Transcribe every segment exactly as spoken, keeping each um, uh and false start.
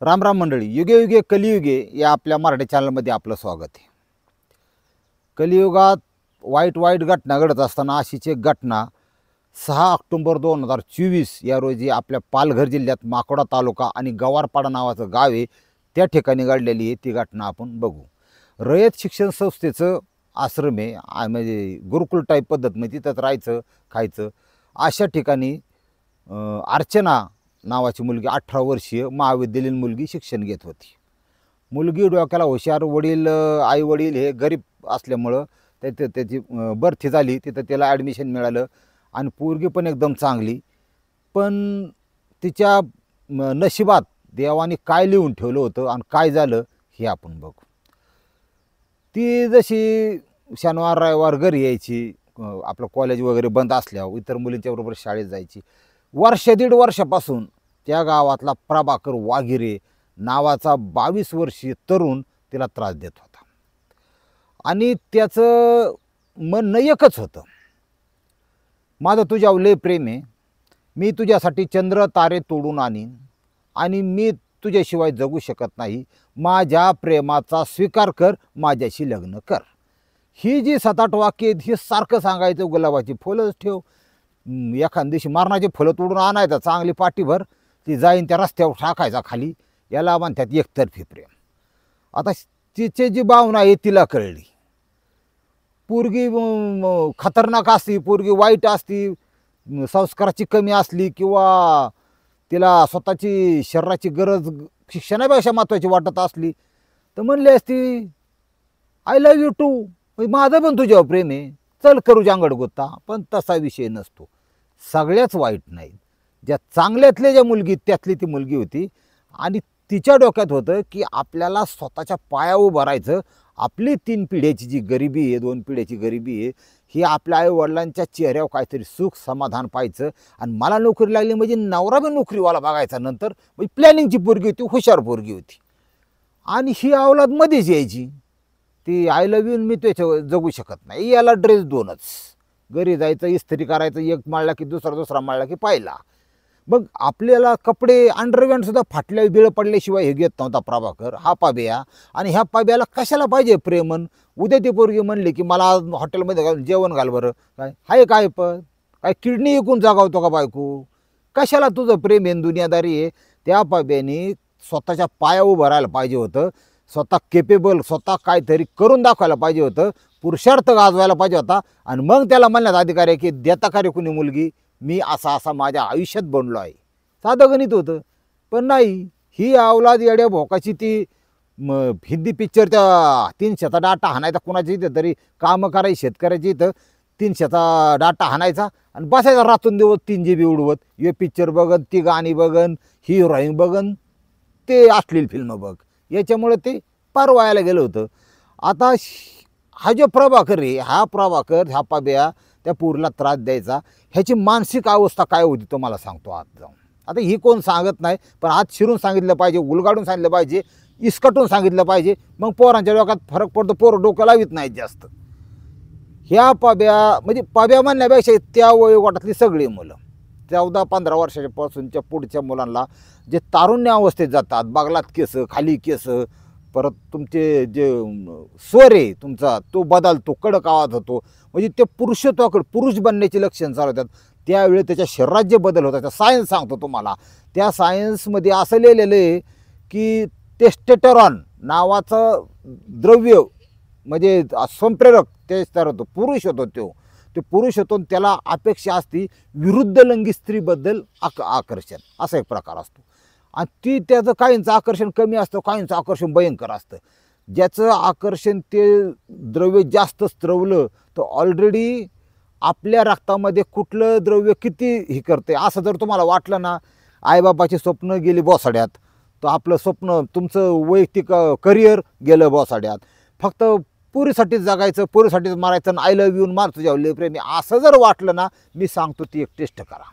राम राम मंडळी, युगे युगे कलियुगे या आपल्या मराठी चॅनलमध्ये आपलं स्वागत आहे. कलियुगात वाईट वाईट घटना घडत असताना अशीच एक घटना सहा ऑक्टोबर दोन हजार चोवीस या रोजी आपल्या पालघर जिल्ह्यात माकोडा तालुका आणि गवारपाडा नावाचं गाव आहे त्या ठिकाणी घडलेली आहे. ती घटना आपण बघू. रयत शिक्षण संस्थेचं आश्रम आहे, आ- म्हणजे गुरुकुल टाईप पद्धत, म्हणजे तिथंच राहायचं खायचं. अशा ठिकाणी अं, अर्चना नावाची मुलगी अठरा वर्षीय महाविद्यालयीन मुलगी शिक्षण घेत होती. मुलगी डोक्याला हुशार, वडील आई वडील हे गरीब असल्यामुळं त्याची त्याची अं, बढती झाली, तिथं त्याला ॲडमिशन मिळालं आणि पोरगी पण एकदम चांगली. पण तिच्या म, नशिबात देवाने काय लिहून ठेवलं होतं आणि काय झालं हे आपण बघू. ती जशी शनिवार रविवार घरी यायची, अं, आपलं कॉलेज वगैरे बंद असल्यावर इतर मुलींच्या बरोबर शाळेत जायची. वर्ष दीड वर्षापासून त्या गावातला प्रभाकर वाघिरे नावाचा बावीस वर्षीय तरुण तिला त्रास देत होता आणि त्याचं म्हणणं एकच होतं, माझं तुझ्यावर लय प्रेम आहे, मी तुझ्यासाठी चंद्र तारे तोडून आणीन आणि मी तुझ्याशिवाय जगू शकत नाही, माझ्या प्रेमाचा स्वीकार कर, माझ्याशी लग्न कर. ही जी सात आठ वाक्य आहेत ही सारखं सांगायचं. गुलाबाची फुलंच ठेव, हं, एखाद दिवशी मारणाची फुलं तोडून आणायचं चांगली पाठीभर, ती जाईन त्या रस्त्यावर टाकायचा खाली, याला म्हणतात एकतर्फी प्रेम. आता तिची जी भावना आहे तिला कळली. पोरगी म, खतरनाक असती, पोरगी वाईट असती, म, संस्काराची कमी असली किंवा तिला स्वतःची शरीराची गरज शिक्षणापेक्षा महत्त्वाची वाटत असली तर म्हणली असती आय लव्ह यू टू, माझं पण तुझ्यावर प्रेम आहे, चल करू जांगड गोत्ता. पण तसा विषय नसतो. सगळ्याच वाईट नाहीत, ज्या चांगल्यातल्या ज्या मुलगी त्यातली ती मुलगी होती आणि तिच्या डोक्यात होतं की आपल्याला स्वतःच्या पायावर उभं राहायचं. आपली तीन पिढ्याची जी गरिबी आहे, दोन पिढ्याची गरिबी आहे, ही आपल्या आईवडिलांच्या चेहऱ्यावर काहीतरी सुख समाधान पाहायचं. आणि मला नोकरी लागली म्हणजे नवरा बी नोकरीवाला बघायचा. नंतर म्हणजे प्लॅनिंगची पोरगी होती, हुशार पोरगी होती. आणि ही अवलाद मध्येच यायची, ती आय लव्ह यू मी त्याच्या जगू शकत नाही, याला ड्रेस दोनच, घरी जायचं इस्त्री करायचं, एक माळला की दुसरा, दुसरा माळला की पाहिला. मग आपल्याला कपडे अंडरवेअरसुद्धा फाटल्या बिळ पडल्याशिवाय हे घेत नव्हता प्रभाकर, हा पाब्या. आणि ह्या पाब्याला कशाला पाहिजे प्रेमन? उद्या ती पोरगी म्हणली की मला हॉटेलमध्ये घाल, जेवण घाल बरं, काय हाय काय पण काय किडनी विकून जागावतो का बायको? कशाला तुझं प्रेम आहे दुनियादारी आहे? त्या पाब्याने स्वतःच्या पाया उभं राहायला पाहिजे होतं, स्वतः केपेबल, स्वतः काहीतरी करून दाखवायला पाहिजे होतं, पुरुषार्थ गाजवायला पाहिजे होता. आणि मग त्याला म्हणण्यात अधिकार आहे की देता का रे कुणी मुलगी, मी असा असा माझ्या आयुष्यात बनलो आहे. साधं गणित होतं. पण नाही, ही अवलाद येड्या भोकाची ती म हिंदी पिक्चरच्या तीनशेचा डाटा हाणायचा कुणाच्या इथं तरी, कामं करायची शेतकऱ्याची इथं, तीनशेचा डाटा हाणायचा आणि बसायचा रातून दिवस तीन जी बी उडवत. हे पिक्चर बघन, ती गाणी बघन, हिरोईन बघन, ते अश्लील फिल्म बघ, याच्यामुळे ते पार वायाला गेलं होतं. आता श- हा जो प्रभाकर आहे, हा प्रभाकर ह्या पाब्या त्या पोरीला त्रास द्यायचा, ह्याची मानसिक अवस्था काय होती तो मला सांगतो आत जाऊन. आता ही कोण सांगत नाही, पण आत शिरून सांगितलं पाहिजे, उलगाडून सांगितलं पाहिजे, इसकटून सांगितलं पाहिजे. मग पोरांच्या डोक्यात फरक पडतो, पोरं डोकं लावित नाहीत जास्त. ह्या पाब्या म्हणजे पाब्या म्हणण्यापेक्षा त्या वयोगटातली सगळी मुलं, चौदा पंधरा वर्षाच्या पासूनच्या पुढच्या मुलांना जे तारुण्य अवस्थेत जातात, बागलात केस, खाली केस, परत तुमचे जे स्वर आहे तुमचा तो बदलतो, कडक आवाज होतो, म्हणजे ते पुरुषत्वाकडे पुरुष बनण्याची लक्षण चालू होतात. त्यावेळी त्याच्या शरीरात जे बदल होतात, सायन्स सांगतो तुम्हाला, त्या सायन्समध्ये असं लिहिलेलं आहे की टेस्टेटरॉन नावाचं द्रव्य म्हणजे संप्रेरक ते तयार होतो, पुरुष होतो तो ते पुरुष होतो आणि त्याला अपेक्षा असती विरुद्ध लिंगी स्त्रीबद्दल आक आकर्षण, असा एक प्रकार असतो. आणि ती त्याचं काहींचं आकर्षण कमी असतं, काहींचं आकर्षण भयंकर असतं. ज्याचं आकर्षण ते द्रव्य जास्त स्त्रवलं तर ऑलरेडी आपल्या रक्तामध्ये कुठलं द्रव्य किती हे करते असं जर तुम्हाला वाटलं ना, आईबापाची स्वप्न गेली बोसाड्यात, तर आपलं स्वप्न तुमचं वैयक्तिक करिअर गेलं बोसाड्यात. फक्त पुरीसाठीच जगायचं, पुरीसाठीच मारायचं आणि आय लव्ह यू मार तुझ्या लय प्रेमी, असं जर वाटलं ना, मी सांगतो ती एक टेस्ट करा.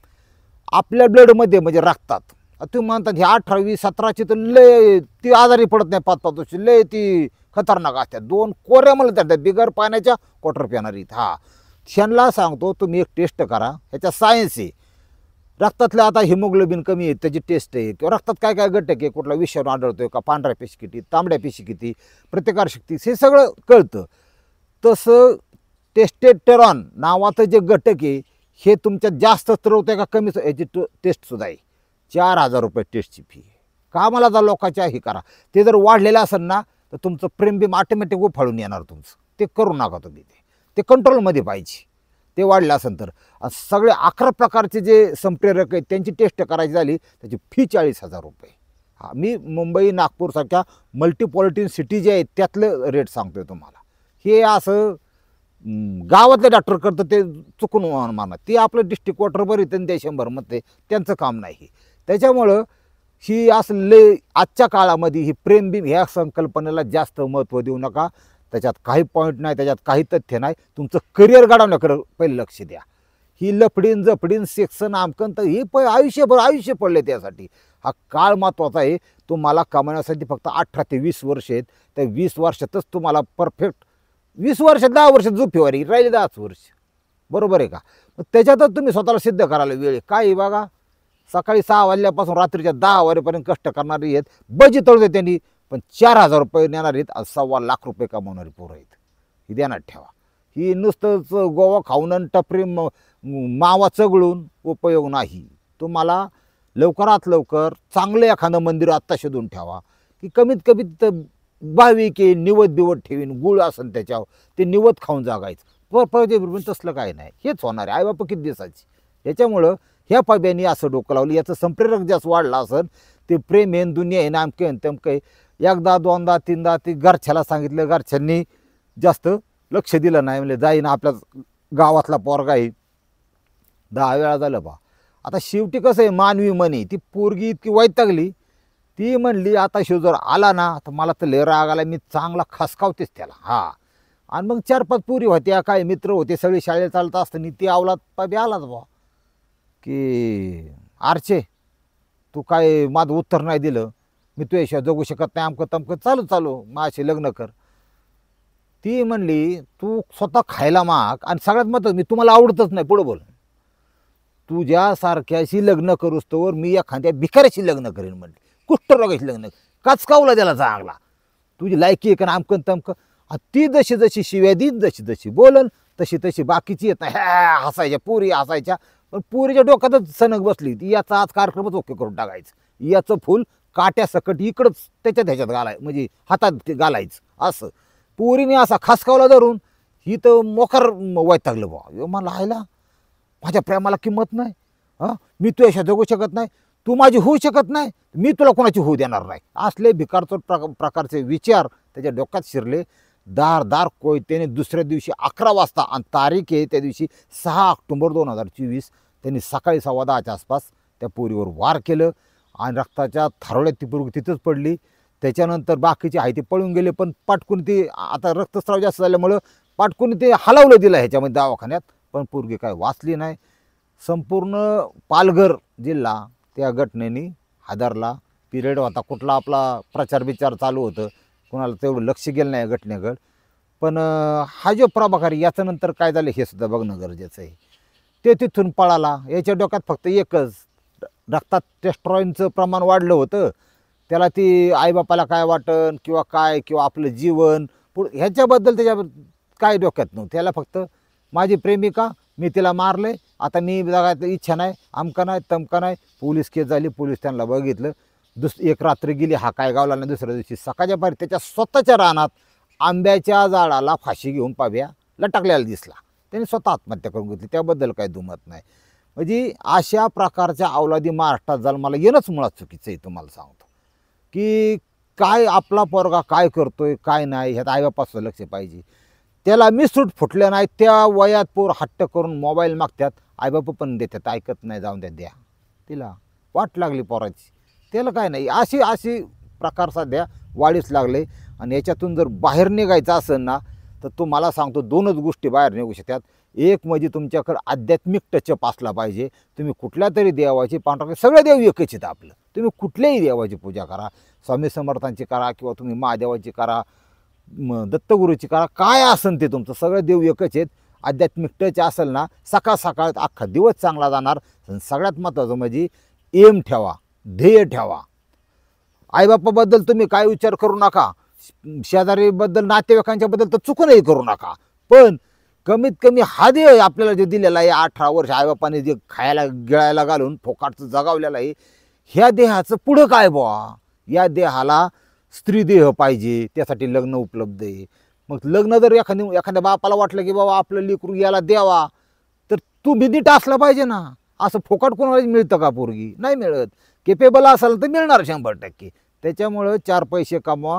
आपल्या ब्लडमध्ये म्हणजे रक्तात तुम्ही म्हणतात ही अठरावी सतराची तर लय ती आजारी पडत नाही, पाच पाच वर्षी लय ती खतरनाक असतात. दोन कोऱ्या मला त्यात बिगर पाण्याच्या क्वार्टर पिणारीत. हा त्यांना सांगतो तुम्ही एक टेस्ट करा, ह्याच्या सायन्स आहे. रक्तातलं आता हिमोग्लोबिन कमी आहे त्याची टेस्ट आहे, किंवा रक्तात काय काय घटक आहे, कुठला विषाणू आढळतोय का, पांढऱ्या पेशी किती, तांबड्या पेशी किती, प्रतिकारशक्ती, हे सगळं कळतं. तसं टेस्टेस्टेरॉन नावाचं जे घटक आहे हे तुमच्यात जास्त स्त्रवतंय का कमी, याची टेस्टसुद्धा आहे. चार हजार रुपये टेस्टची फी. का मला जा लोकांच्या हे करा. ते जर वाढलेलं असेल ना तर तुमचं प्रेमबिंब ऑटोमॅटिक उफाळून येणार तुमचं. ते करू नका तुम्ही. ते ते कंट्रोलमध्ये पाहिजे. ते वाढलं असेल तर सगळे अकरा प्रकारचे जे संप्रेरक आहेत त्यांची टेस्ट करायची झाली त्याची फी चाळीस हजार रुपये. हा, मी मुंबई नागपूरसारख्या मल्टीपॉलिटिन सिटी जे आहेत त्यातलं रेट सांगतोय तुम्हाला. हे असं गावातले डॉक्टर करतं ते चुकून माना. ते आपलं डिस्ट्रिक्ट क्वार्टर बरं येतं त्या शंभर मध्ये त्यांचं काम नाही. त्याच्यामुळं ही असं लय आजच्या काळामध्ये ही प्रेमबिंब ह्या संकल्पनेला जास्त महत्त्व देऊ नका. त्याच्यात काही पॉईंट नाही, त्याच्यात काही तथ्य नाही. तुमचं करिअर घडवण्याकडे पहिले लक्ष द्या. ही लफडीन जफडीन सेक्सन आमकन तर ही प आयुष्यभर आयुष्य पडले त्यासाठी. हा काळ महत्त्वाचा आहे. तुम्हाला कमावण्यासाठी फक्त अठरा ते वीस वर्ष आहेत. त्या वीस वर्षातच तुम्हाला परफेक्ट वीस वर्ष दहा वर्ष झोपेवारी राहिली दहाच वर्ष, बरोबर आहे का. मग त्याच्यातच तुम्ही स्वतःला सिद्ध करायला वेळ आहे. काय आहे बघा, सकाळी सहा वाजल्यापासून रात्रीच्या दहा वाजेपर्यंत कष्ट करणारी आहेत, बजी तळते त्यांनी, पण चार हजार रुपये नेणार आहेत, आज सव्वा लाख रुपये कमावणारी पोरं आहेत. ही ध्यानात ठेवा. ही नुसतंच गोवा खाऊन आणि टपरी मावा चगळून उपयोग नाही. तुम्हाला लवकरात लवकर चांगलं एखादं मंदिर आत्ता शोधून ठेवा, की कमीत कमीत भाविक आहे, निवत बिवत ठेवीन, गुळ असेल त्याच्यावर, ते निवत खाऊन जागायचं. पर पण तसलं काय नाही. हेच होणार आहे. आईबाप किती दिवसाची. याच्यामुळं ह्या पाब्यांनी असं डोकं लावलं. याचं संप्रेरक जास्त वाढलं असेल, ते प्रेम आहे, दुनिया आहे, नामके आहे, तेमकं आहे. एकदा दोनदा तीनदा ते घरच्याला सांगितलं, घरच्यांनी जास्त लक्ष दिलं नाही. म्हणजे जाईन आपल्या गावातला पोरगा आहे, दहा वेळा झालं बा. आता शेवटी कसं आहे, मानवी मनी ती पोरगी इतकी वैतागली, ती म्हणली आता शिव जर आला ना तर मला तर लय राग आला, मी चांगला खसकावतेच त्याला. हा, आणि मग चार पाच पुरी होत्या, काय मित्र होते, सगळे शाळेत चालत असताना ती आवलात पाबी आलाच बा की आरचे तू काय माझं उत्तर नाही दिलं, मी तुझ्याशिवाय जगू शकत नाही, अमकं तमकं चालू चालू माझ्याशी लग्न कर. ती म्हणली तू स्वतः खायला माग, आणि सगळ्यात महत्त्वाचं मी तुम्हाला आवडतच नाही, पुढं बोल. तुझ्यासारख्याशी लग्न करूस तोवर मी एखाद्या भिकाऱ्याशी लग्न करेन म्हणली. कुष्ठरोगाशी लग्न कचकावला त्याला चांगला. तुझी लायकी आहे का आमकन तमकं. ती जशी जशी शिव्या देईन, जशी जशी बोलन तशी तशी बाकीची येत नाही. ह्या हसायच्या पुरी हसायच्या, पण पुरीच्या डोक्यातच सनक बसली. ती याचा आज कार्यक्रमच ओके करून टाकायचं. याचं फुल काट्यासकट इकडंच त्याच्यात ह्याच्यात घालाय, म्हणजे हातात ते घालायचं असं. पुरीने असा खासकावला धरून ही तर मोकार वैतागलं बा. मला आयला माझ्या प्रेमाला किंमत नाही. हां, मी तुझ्याशी जगू शकत नाही, तू माझी होऊ शकत नाही, मी तुला कोणाची होऊ देणार नाही. असले भिकारचोट प्रका प्रकारचे विचार त्याच्या डोक्यात शिरले. दार दार कोयतेने दुसऱ्या दिवशी अकरा वाजता, आणि तारीख आहे त्या दिवशी सहा ऑक्टोबर दोन हजार चोवीस, त्यांनी सकाळी सव्वा दहाच्या आसपास त्या पोरीवर वार केलं, आणि रक्ताच्या थारोळ्यात ती पोरगी तिथंच पडली. त्याच्यानंतर बाकीचे आहे ते पळून गेले, पण पाटकून ते आता रक्तस्राव जास्त झाल्यामुळं पाटकून ते हलवलं दिलं ह्याच्यामध्ये दवाखान्यात, पण पोरगी काय वाचली नाही. संपूर्ण पालघर जिल्हा त्या घटनेने हादरला. पिरियड होता, कुठला आपला प्रचार विचार चालू होतं, कोणाला तेवढं लक्ष गेलं नाही घटनेकडं. पण हा जो प्रभाकर याचं नंतर काय झालं हे सुद्धा बघणं गरजेचं आहे. ते तिथून पळाला. याच्या डोक्यात फक्त एकच, रक्तात टेस्ट्रॉइनचं प्रमाण वाढलं होतं, त्याला ती आईबापाला काय वाटन किंवा काय, किंवा आपलं जीवन पुढं ह्याच्याबद्दल त्याच्या काय डोक्यात नव्हतं. त्याला फक्त माझी प्रेमिका, मी तिला मारले, आता मी जगायचं इच्छा नाही, आमका नाही तमका नाही. पोलीस केस झाली, पोलीस त्यांना बघितलं. दुस एक रात्र गेली, हा काय गावला नाही. दुसऱ्या दिवशी सकाळच्या पारी त्याच्या स्वतःच्या रानात आंब्याच्या झाडाला फाशी घेऊन पाव्या लटकलेला दिसला. त्यांनी स्वतः आत्महत्या करून घेतली. त्याबद्दल काही दुमत नाही. म्हणजे अशा प्रकारच्या अवलादी महाराष्ट्रात जन्माला येणंच मुळात चुकीचं आहे. तुम्हाला सांगतो की काय आपला पोरगा काय करतोय काय नाही ह्यात आईबापाचं लक्ष पाहिजे. त्याला मी सूट फुटल्या नाही, त्या वयात पोर हट्ट करून मोबाईल मागतात, आईबाप पण देतात, ऐकत नाही, जाऊन द्या द्या. तिला वाट लागली पोराची, त्याला काय नाही. अशी अशी प्रकार सध्या वाढीस लागले. आणि याच्यातून जर बाहेर निघायचं असेल ना तर तो मला सांगतो दोनच गोष्टी बाहेर निघू शकतात. एक म्हणजे तुमच्याकडे आध्यात्मिक टचअप असला पाहिजे. तुम्ही कुठल्या तरी देवाची पांढरा, सगळे देव एकच आहेत आपलं. तुम्ही कुठल्याही देवाची पूजा करा, स्वामी समर्थांची करा, किंवा तुम्ही महादेवाची करा, दत्तगुरूची करा, काय असेल ते तुमचं, सगळे देव एकच आहेत. आध्यात्मिक टच असेल ना, सकाळ सकाळ अख्खा दिवस चांगला जाणार. सगळ्यात महत्त्वाचं म्हणजे एम ठेवा, ध्येय ठेवा. आईबापाबद्दल तुम्ही काय विचार करू नका, शेजारीबद्दल नातेवाईकांच्याबद्दल तर चुकूनही करू नका, पण कमीत कमी हा ध्येय आपल्याला जे दिलेला आहे, अठरा वर्ष आईबापाने जे खायला गिळायला घालून फोकाटचं जगावलेलं आहे, ह्या देहाचं पुढं काय बुवा. या देहाला स्त्री देह पाहिजे, त्यासाठी लग्न उपलब्ध आहे. मग लग्न जर एखादी एखाद्या बापाला वाटलं की बाबा आपलं लेकरू याला द्यावा, तर तू भिदीट असला पाहिजे ना. असं फोकाट कोणाला मिळतं का पोरगी? नाही मिळत. केपेबल असेल तर मिळणार शंभर टक्के. त्याच्यामुळं चार पैसे कमवा,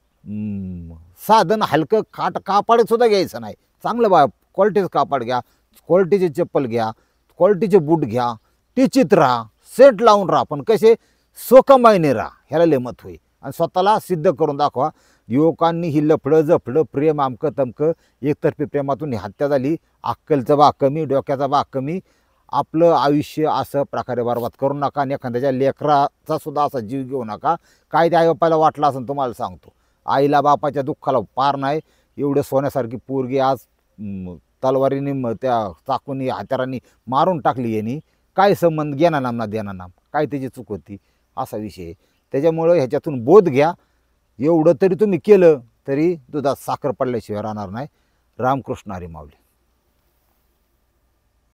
साधन हलकं खाट कापड सुद्धा घ्यायचं नाही, चांगलं बा क्वालिटीचं कापड घ्या, क्वालिटीचे चप्पल घ्या, क्वालिटीचे बूट घ्या, टिचित राहा, सेट लावून राहा, पण कसे सोकमाईने राहा, ह्याला लेमत होईल. आणि स्वतःला सिद्ध करून दाखवा. युवकांनी ही लफडं जफडं प्रेम आमकं तमकं एकतर्फी प्रेमातून हत्या झाली, अक्कलचं बा कमी, डोक्याचा बा कमी. आपलं आयुष्य असं प्रकारे बरबाद करू नका आणि एखाद्याच्या लेकराचा सुद्धा असा जीव घेऊ नका. काय ते आई बापाला वाटलं असं तुम्हाला सांगतो, आईला बापाच्या दुःखाला पार नाही. एवढं सोन्यासारखी पोरगी आज तलवारीने म त्या चाकूनी हत्यारांनी मारून टाकली. यांनी काय संबंध, घेणा नाम ना देणा नाम, काय त्याची चूक होती, असा विषय. त्याच्यामुळं ह्याच्यातून बोध घ्या. एवढं तरी तुम्ही केलं तरी दुधात साखर पडल्याशिवाय राहणार नाही. रामकृष्ण हरी माऊली.